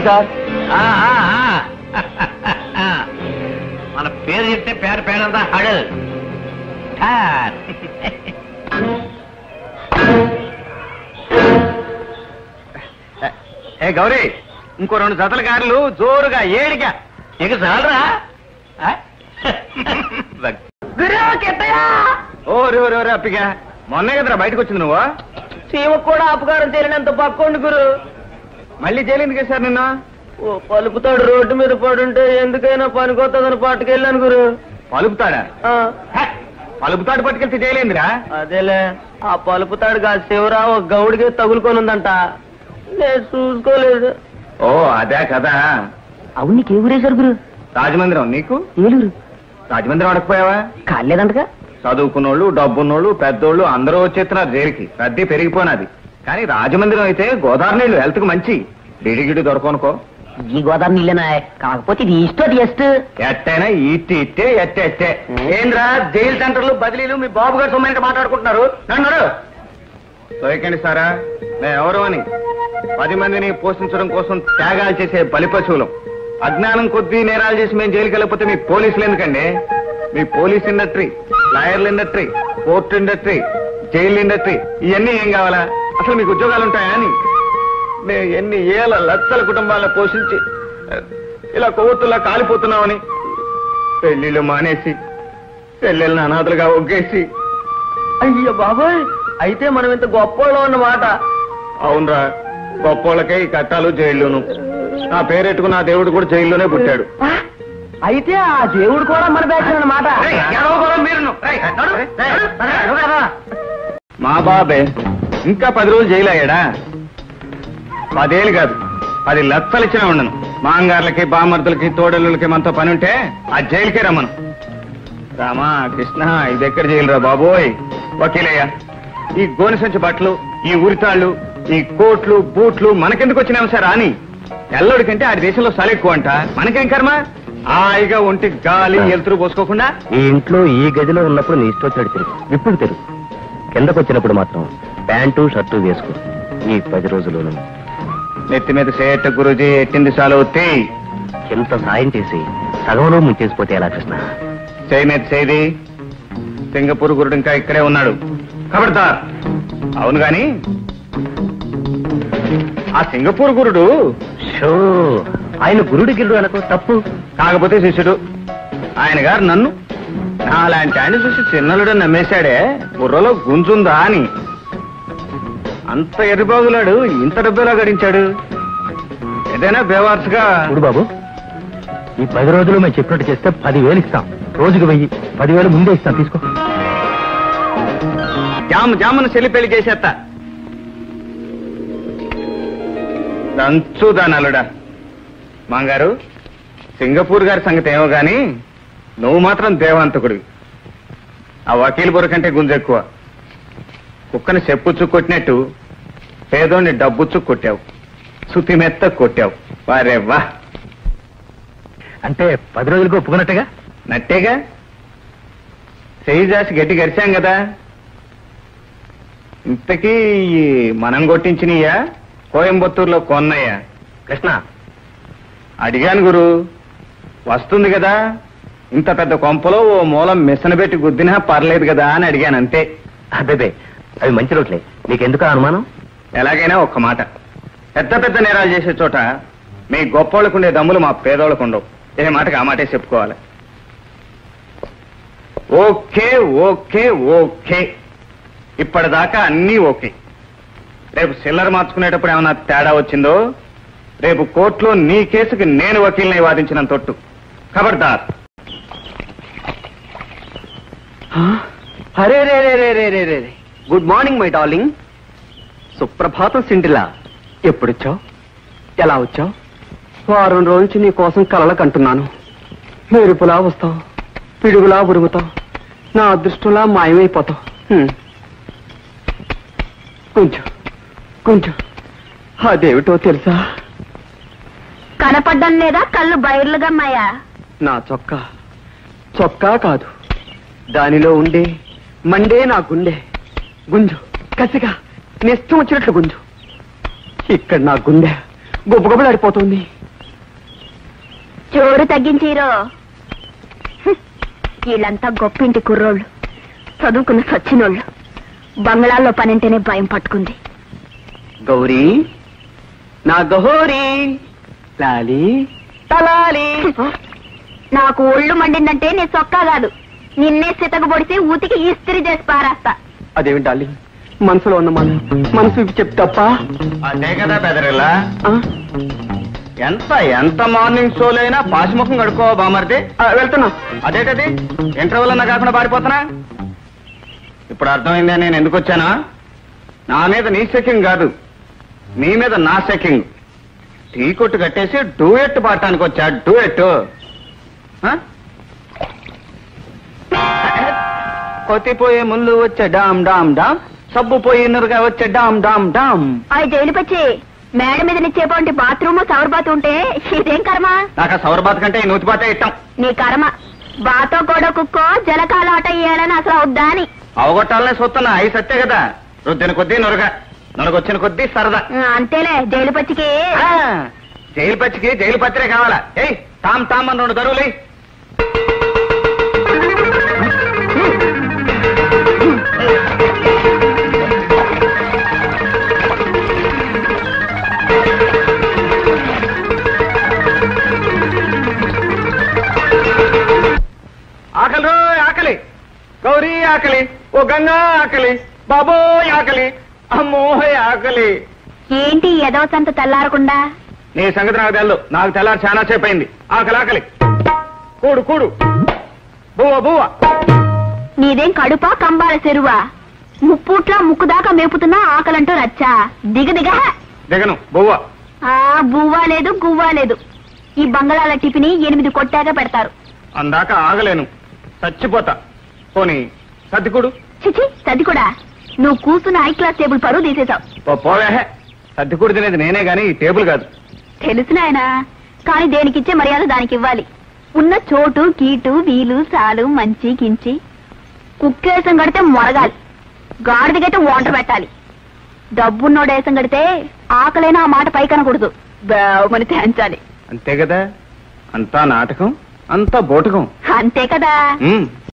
Sir. మన పేరు చెప్తే పేరంతా హడల్. ఏ గౌరీ, ఇంకో 2 జతల కార్లు జోరుగా ఏడిగా ఇక చాలరా. ఓరే అప్పిగా, మొన్నే కదరా బయటకు వచ్చింది నువ్వు. సీమకు కూడా అపకారం చేయలేనంత పక్కోండి గురు. మళ్ళీ జైలు ఎందుకు వేశారు నిన్న? ఓ పలుపుతాడు రోడ్డు మీద పడుంటే ఎందుకైనా పనికొస్తుందని పట్టుకెళ్ళాను గురు. పలుపుతాడా? పలుపుతాడు పట్టుకెళ్తే జైలేందిరా? అదేలే, ఆ పలుపుతాడు కాదు శివరా ఒక గౌడికి తగులుకొని ఉందంట. నేను చూసుకోలేదు. ఓ అదే కదా. అవును, నీకు ఏ ఊరేశారు గురు? రాజమందిరం. నీకు? ఏలూరు. రాజమందిరం అడకపోయావా? కాలేదంటగా. చదువుకున్నోళ్ళు, డబ్బున్నోళ్ళు, పెద్దోళ్ళు అందరూ వచ్చేస్తున్నారు జైలుకి. రద్దీ పెరిగిపోయినది. కానీ రాజమందిరం అయితే గోదావరి నీళ్లు హెల్త్ కు మంచి. గిడి దొరకనుకో. ఈ గోదావరి నీళ్ళేనా? కాకపోతే ఇది ఈస్ట్ టెస్ట్. ఎట్టైనా ఇట్టే ఎట్టే. ఏంద్రా జైలు సెంటర్లు బదిలీలు మీ బాబు గారు సొమ్మైనా మాట్లాడుకుంటున్నారు. నన్ను సోయకండి సారా, మేము ఎవరు అని 10 మందిని పోషించడం కోసం త్యాగాలు చేసే బలిపశువులం. అజ్ఞానం కొద్దీ నేరాలు చేసి మేము జైలుకి వెళ్ళకపోతే మీ పోలీసులు ఎందుకండి? మీ పోలీస్ ఇండస్ట్రీ, లాయర్ల industry, court industry, jail industry ఇవన్నీ ఏం కావాలా? అసలు మీకు ఉద్యోగాలు ఉంటాయా అని? మేము ఎన్ని ఏళ్ళ లక్షల కుటుంబాలను పోషించి ఇలా కొవ్వొత్తులా కాలిపోతున్నామని పెళ్లిళ్ళు మానేసి పెళ్ళిళ్ళని అనాథలుగా ఒగ్గేసి. అయ్యో బాబోయ్, అయితే మనం ఇంత గొప్పలో అన్నమాట. అవునరా, గొప్పోళ్ళకే ఈ కట్టాలు జైల్లోను. నా పేరెట్టుకున్న ఆ దేవుడు కూడా జైల్లోనే పుట్టాడు. అయితే ఆ దేవుడు కూడా మన బ్యాచ్ అన్నమాట. మా బాబే ఇంకా 10 రోజులు జైలు అయ్యాడా? 10 ఏళ్ళు కాదు, 10 లక్షలు ఇచ్చినా ఉండను. మాంగార్లకి, బామర్దులకి, తోడళ్ళకి మనతో పని ఉంటే ఆ జైలుకే రమ్మను. రామా కృష్ణ, ఇది ఎక్కడ జైలురా బాబోయ్. వకీలయ్య, ఈ గోనె సంచి బట్టలు, ఈ ఉరితాళ్ళు, ఈ కోట్లు బూట్లు మనకెందుకు వచ్చినాం సార్ అని. ఎల్లడి కంటే ఆ దేశంలో సల ఎక్కువ అంట. మనకేం కర్మ? హాయిగా ఒంటి గాలి ఎలుతురు పోసుకోకుండా ఈ ఇంట్లో ఈ గదిలో ఉన్నప్పుడు నీ ఇష్టం వచ్చినట్టు తిరుగు, విప్పుడు తిరుగు. కిందకు వచ్చినప్పుడు మాత్రం ప్యాంటు షర్టు వేసుకో. ఈ 10 రోజుల్లోనూ నెత్తి మీద సేట గురూజీ ఎట్టింది చాలు. ఎంత సాయం చేసి సగంలో ముంచేసిపోతే ఎలా కృష్ణ? చేయి మీద చేది. సింగపూర్ గురుడు ఇంకా ఇక్కడే ఉన్నాడు. ఖబర్దార్. అవును గాని ఆ సింగపూర్ గురుడు షో, ఆయన గురుడు గిరుడు అనకు తప్పు. కాకపోతే శిష్యుడు. ఆయన గారు నన్ను నాలాంటి ఆయన చూసి చిన్నలుడు నమ్మేశాడే బుర్రలో గుంజుందా అని. అంత ఎర్రిబాగులాడు ఇంత డబ్బులా గడించాడు. ఏదైనా బేవార్స్గా. చూడు బాబు, ఈ 10 రోజులు మేము చెప్పినట్టు చేస్తే 10,000 ఇస్తాం. రోజుకు 1000, 10,000 ముందే ఇస్తాం, తీసుకో. జామును చెల్లి పెళ్లి చేసేస్తా. దంచు దానలుడా. మాంగారు, సింగపూర్ గారి సంగతి ఏమో గాని నువ్వు మాత్రం దేవాంతకుడివి. ఆ వకీల్ బుర్ర కంటే గుంజెక్కువ. కుక్కని చెప్పుచ్చు కొట్టినట్టు పేదోడిని డబ్బుచ్చు కొట్టావు. శుతి మెత్త కొట్టావు. వారే వా. అంటే 10 రోజులకు ఒప్పుకున్నట్టుగా? నట్టేగా. చెయ్యి జాసి గట్టి గరిచాం కదా. ఇంతకీ మనం కొట్టించినయ్యా కోయంబత్తూరులో కొన్నయ్యా? కృష్ణ, అడిగాను గురు. వస్తుంది కదా. ఇంత పెద్ద కొంపలో ఓ మూలం మిసన పెట్టి గుద్దినా పర్లేదు కదా అని అడిగాను అంతే. అబ్బే, అవి మంచి రోట్లే. నీకెందుకు అనుమానం? ఎలాగైనా ఒక్క మాట, పెద్ద పెద్ద నేరాలు చేసే చోట మీ గొప్పోళ్ళకుండే దమ్ములు మా పేదోళ్ళకు ఉండవు. ఏ మాటకి ఆ మాటే చెప్పుకోవాలి. ఓకే ఓకే ఓకే, ఇప్పటిదాకా అన్నీ ఓకే. రేపు సిల్లర్ మార్చుకునేటప్పుడు ఏమన్నా తేడా వచ్చిందో రేపు కోర్టులో నీ కేసుకి నేను వకీల్ని వాదించిన తొట్టు. ఖబర్దార్. అరే రే రే రే రే రే రే. Good morning my darling. సుప్రభాతం సిండిలా. ఎప్పుడొచ్చావు? ఎలా వచ్చావు? వారం రోజు నుంచి నీ కోసం కలలకు అంటున్నాను. మెరుపులా వస్తావు, పిడుగులా ఉరుగుతావు, నా అదృష్టంలా మాయమైపోతావు. కొంచెం కొంచెం అదేమిటో తెలుసా? కనపడ్డం లేదా? కళ్ళు బయర్లుగమ్మాయా? నా చొక్కా కాదు, దానిలో ఉండే మండే నా గుండె. గుంజు, కసిగా నెస్తం వచ్చినట్లు గుంజు. ఇక్కడ నా గుండె గుబగుబలాడిపోతుంది. జోరు తగ్గించిరో. వీళ్ళంతా గొప్పింటి కుర్రోళ్ళు, చదువుకున్న సచ్చినోళ్ళు. బంగ్లాల్లో పనంటేనే భయం పట్టుకుంది. గౌరీ, నా గహోరీ, లాలి తలాలి. నాకు ఒళ్ళు మండిందంటే నీ చొక్కా కాదు, నిన్నే సితకు పొడిసి ఊతికి ఇస్త్రీ చేసి పారేస్తా. అదేమి డార్లింగ్, మనసులో ఉన్న మనసు చెప్తాప్ప. అదే కదా బెదరిల్లా. ఎంత మార్నింగ్ షోలు అయినా పాశముఖం కడుక్కో బామర్ది. వెళ్తున్నా. అదేటది ఇంటర్వెల్ అన్నా కాకుండా పారిపోతున్నా. ఇప్పుడు అర్థమైందా నేను ఎందుకు వచ్చానా? నా మీద నీ చెకింగ్ కాదు, నీ మీద నా చెకింగ్. టీ కొట్టు కట్టేసి డూయెట్ పాడటానికి వచ్చా. డూయెట్ కొత్తిపోయే ముళ్ళు వచ్చే డామ్ డామ్ డామ్, సబ్బు పోయి నురుగా వచ్చే డామ్ డామ్ డామ్. అవి జైలు పచ్చి మేడ మీద నిచ్చేపోంటి బాత్రూమ్ సవర్ బాత్ ఉంటే ఇదేం కర్మ? నాకు ఆ సౌర బాత్ కంటే ఈ నూతి బాతే ఇష్టం. నీ కర్మ. బాతో కూడా కుక్కో జలకాల ఆట ఇయ్యాలని అసలు అవుద్దా అని అవగొట్టాలనే చూస్తున్నా. అయి సత్తే కదా, రుద్దిన కొద్దీ నొరగొచ్చిన కొద్దీ సరదా. అంతేలే. జైలు పచ్చికి జైలు పచ్చికి జైలు పత్రే కావాలా? ఏయ్ తామ్ తామ్ అని 2 దరువులే. ఆకలి ఆకలి, గౌరీ ఆకలి, ఓ గంగా ఆకలి, బాబోయ్ ఆకలి, అమ్మోయ్ ఆకలి. ఏంటి ఎదవసంత తెల్లారకుండా? నీ సంగతి నాకు తెల్లు. నాకు తెల్లారి చాలా సేపు అయింది. ఆకలి ఆకలి, కూడు కూడు, బువ్వ బువ్వ. నీదేం కడుపా కంబాల చెరువా? ముప్పూట్లా ముక్కు దాకా మేపుతున్నా ఆకలంటూ రచ్చా. దిగ దిగను బువ్వ. బువ్వా లేదు గువ్వా లేదు. ఈ బంగళాల టిఫిని 8 కొట్టాక పెడతారు. అందాక ఆగలేను, చచ్చిపోతా. పోనీ సర్దికుడు. చిచి సర్ది కూడా. నువ్వు కూర్చున్న హై క్లాస్ టేబుల్ పరువు తీసేశావు. పోవే, సర్దికుడు తినేది నేనే గాని ఈ టేబుల్ కాదు. తెలుసు నాయనా, కానీ దేనికిచ్చే మర్యాద దానికి ఇవ్వాలి. ఉన్న చోటు కీటు వీలు సాలు మంచి కించి. కుక్కేసం కడితే మొరగాలి, గాడిదకైతే వాంటర్ పెట్టాలి. డబ్బున్నోడేసం కడితే ఆకలైనా ఆ మాట పైకనకూడదు, బేవమని తేంచాలి. అంతే కదా. అంతా నాటకం, అంతా బోటకం. అంతే కదా.